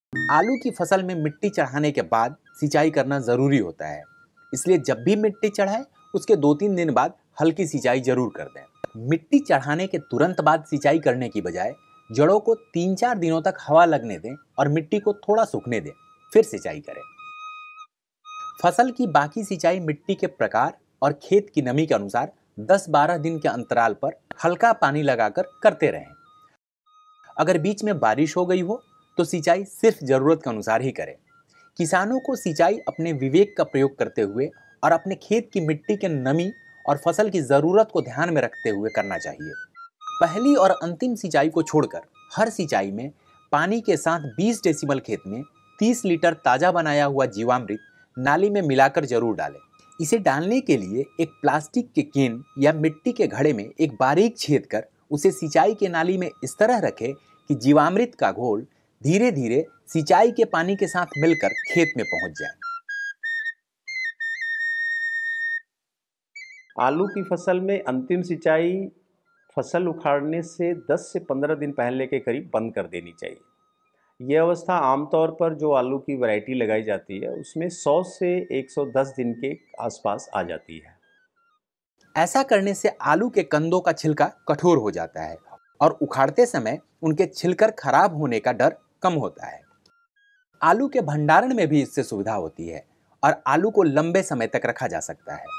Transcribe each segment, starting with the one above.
आलू की फसल में मिट्टी चढ़ाने के बाद सिंचाई करना जरूरी होता है, इसलिए जब भी मिट्टी चढ़ाए उसके 2-3 दिन बाद हल्की सिंचाई जरूर कर दें। मिट्टी चढ़ाने के तुरंत बाद सिंचाई करने की बजाय जड़ों को 3-4 दिनों तक हवा लगने दें और मिट्टी को थोड़ा सूखने दें, फिर सिंचाई करें। फसल की बाकी सिंचाई मिट्टी के प्रकार और खेत की नमी के अनुसार 10-12 दिन के अंतराल पर हल्का पानी लगाकर करते रहें। अगर बीच में बारिश हो गई हो तो सिंचाई सिर्फ जरूरत के अनुसार ही करें। किसानों को सिंचाई अपने विवेक का प्रयोग करते हुए और अपने खेत की मिट्टी के नमी और फसल की जरूरत को ध्यान में रखते हुए करना चाहिए। पहली और अंतिम सिंचाई को छोड़कर हर सिंचाई में पानी के साथ 20 डेसिबल खेत में 30 लीटर ताजा बनाया हुआ जीवामृत नाली में मिलाकर जरूर डालें। इसे डालने के लिए एक प्लास्टिक के केन या मिट्टी के घड़े में एक बारीक छेद कर उसे सिंचाई के नाली में इस तरह रखें कि जीवामृत का घोल धीरे धीरे सिंचाई के पानी के साथ मिलकर खेत में पहुंच जाए। आलू की फसल में अंतिम सिंचाई फसल उखाड़ने से 10 से 15 दिन पहले के करीब बंद कर देनी चाहिए। यह अवस्था आमतौर पर जो आलू की वैरायटी लगाई जाती है उसमें 100 से 110 दिन के आसपास आ जाती है। ऐसा करने से आलू के कंदों का छिलका कठोर हो जाता है और उखाड़ते समय उनके छिलकर खराब होने का डर कम होता है। आलू के भंडारण में भी इससे सुविधा होती है और आलू को लंबे समय तक रखा जा सकता है।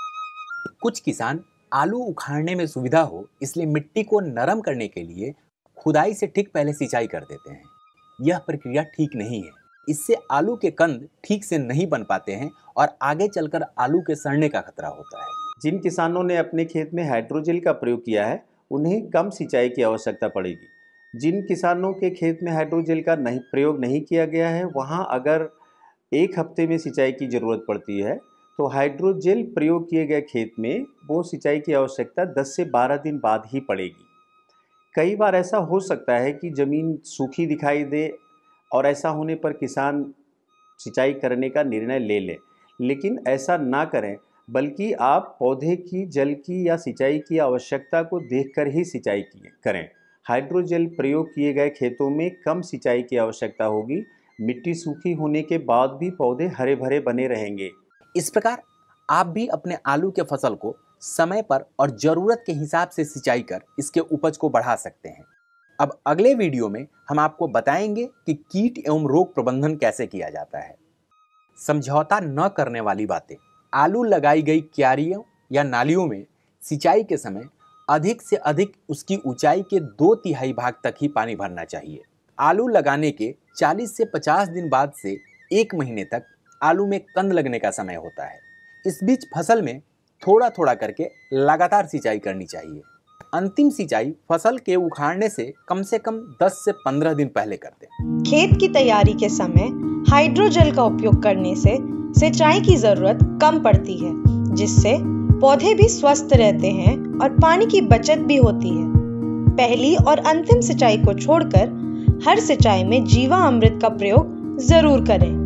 कुछ किसान आलू उखाड़ने में सुविधा हो इसलिए मिट्टी को नरम करने के लिए खुदाई से ठीक पहले सिंचाई कर देते हैं। यह प्रक्रिया ठीक नहीं है। इससे आलू के कंद ठीक से नहीं बन पाते हैं और आगे चलकर आलू के सड़ने का खतरा होता है। जिन किसानों ने अपने खेत में हाइड्रोजेल का प्रयोग किया है उन्हें कम सिंचाई की आवश्यकता पड़ेगी। जिन किसानों के खेत में हाइड्रोजेल का प्रयोग नहीं किया गया है वहां अगर 1 हफ्ते में सिंचाई की ज़रूरत पड़ती है तो हाइड्रोजेल प्रयोग किए गए खेत में वो सिंचाई की आवश्यकता 10 से 12 दिन बाद ही पड़ेगी। कई बार ऐसा हो सकता है कि ज़मीन सूखी दिखाई दे और ऐसा होने पर किसान सिंचाई करने का निर्णय ले लें, लेकिन ऐसा ना करें, बल्कि आप पौधे की जल की या सिंचाई की आवश्यकता को देखकर ही सिंचाई करें। हाइड्रोजेल प्रयोग किए गए खेतों में कम सिंचाई की आवश्यकता होगी। मिट्टी सूखी होने के बाद भी पौधे हरे भरे बने रहेंगे। इस प्रकार आप भी अपने आलू के फसल को समय पर और जरूरत के हिसाब से सिंचाई कर इसके उपज को बढ़ा सकते हैं। अब अगले वीडियो में हम आपको बताएंगे कि कीट एवं रोग प्रबंधन कैसे किया जाता है। समझौता न करने वाली बातें। आलू लगाई गई क्यारियों या नालियों में सिंचाई के समय अधिक से अधिक उसकी ऊंचाई के 2/3 भाग तक ही पानी भरना चाहिए। आलू लगाने के 40 से 50 दिन बाद से 1 महीने तक आलू में कंद लगने का समय होता है। इस बीच फसल में थोड़ा थोड़ा करके लगातार सिंचाई करनी चाहिए। अंतिम सिंचाई फसल के उखाड़ने से कम 10 से 15 दिन पहले कर दें। खेत की तैयारी के समय हाइड्रोजेल का उपयोग करने से सिंचाई की जरूरत कम पड़ती है, जिससे पौधे भी स्वस्थ रहते हैं और पानी की बचत भी होती है। पहली और अंतिम सिंचाई को छोड़कर हर सिंचाई में जीवामृत का प्रयोग जरूर करें।